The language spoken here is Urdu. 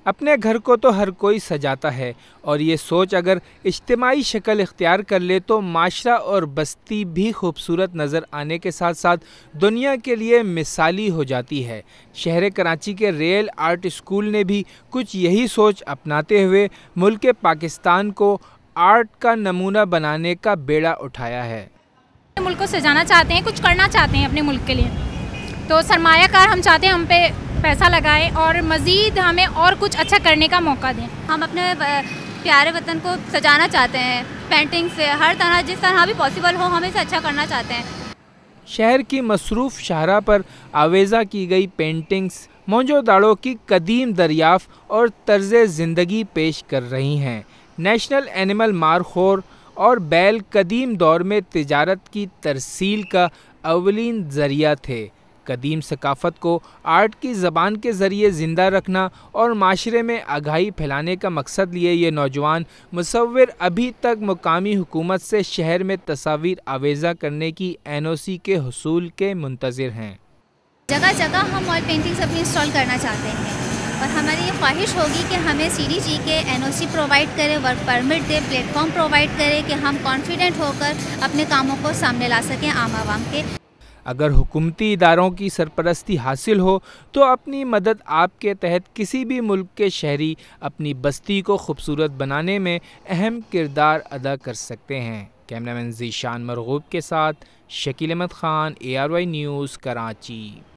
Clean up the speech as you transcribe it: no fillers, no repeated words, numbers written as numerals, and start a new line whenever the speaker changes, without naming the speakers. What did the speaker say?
اپنے گھر کو تو ہر کوئی سجاتا ہے اور یہ سوچ اگر اجتماعی شکل اختیار کر لے تو معاشرہ اور بستی بھی خوبصورت نظر آنے کے ساتھ ساتھ دنیا کے لیے مثالی ہو جاتی ہے۔ شہر کراچی کے ریئل آرٹ اسکول نے بھی کچھ یہی سوچ اپناتے ہوئے ملک پاکستان کو آرٹ کا نمونہ بنانے کا بیڑا اٹھایا ہے۔
ملک کو سجانا چاہتے ہیں، کچھ کرنا چاہتے ہیں اپنے ملک کے لیے، تو سرمایہ کار ہم چاہتے ہیں ہم پہ پیسہ لگائیں اور مزید ہمیں اور کچھ اچھا کرنے کا موقع دیں۔
ہم اپنے پیارے وطن کو سجانا چاہتے ہیں، پینٹنگ سے ہر طرح جس طرح بھی پاسبل ہو ہم اسے اچھا کرنا چاہتے ہیں۔
شہر کی مصروف شاہراہ پر آویزہ کی گئی پینٹنگز مونجو داڑو کی قدیم دریافت اور طرز زندگی پیش کر رہی ہیں۔ نیشنل اینیمل مارخور اور بیل قدیم دور میں تجارت کی ترسیل کا اولین ذریعہ تھے۔ قدیم ثقافت کو آرٹ کی زبان کے ذریعے زندہ رکھنا اور معاشرے میں آگاہی پھیلانے کا مقصد لیے یہ نوجوان مصور ابھی تک مقامی حکومت سے شہر میں تصاویر آویزہ کرنے کی NOC کے حصول کے منتظر ہیں۔
جگہ جگہ ہم آئل پینٹنگز اپنی انسٹال کرنا چاہتے ہیں اور ہماری یہ خواہش ہوگی کہ ہمیں CDG کے NOC پرووائڈ کرے، ورک پرمٹ دے، پلیٹ فارم پرووائڈ کرے کہ ہم کانفیڈنٹ ہو کر اپنے کاموں کو سامنے لا سکیں عام عوام کے۔
اگر حکومتی اداروں کی سرپرستی حاصل ہو تو اپنی مدد آپ کے تحت کسی بھی ملک کے شہری اپنی بستی کو خوبصورت بنانے میں اہم کردار ادا کر سکتے ہیں۔ کیمرہ مین ذیشان مرغوب کے ساتھ شکیل احمد خان، ARY نیوز، کراچی۔